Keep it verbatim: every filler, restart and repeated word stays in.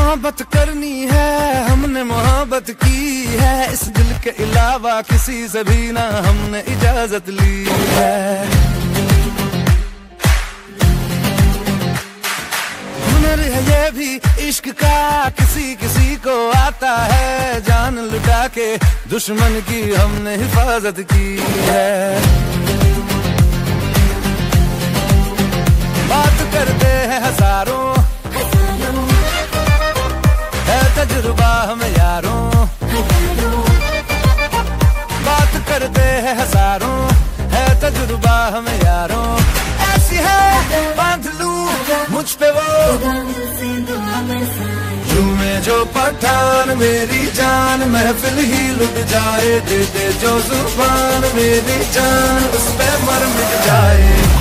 मोहब्बत करनी है हमने मोहब्बत की है, इस दिल के अलावा किसी से भी ना हमने इजाजत ली है। हुनर है ये भी इश्क का, किसी किसी को आता है, जान लुटा के दुश्मन की हमने हिफाजत की है। बात करते हैं हजारों, है तजुर्बा हम यारों, बात करते हैं हजारों, है तजुर्बा हम यारों। ऐसी है बांध लूं मुझ पे वो झूमे जो पठान मेरी जान, महफिल ही लुट जाए, दे दे जो जुबान मेरी जान, उस पे मर मिट जाए।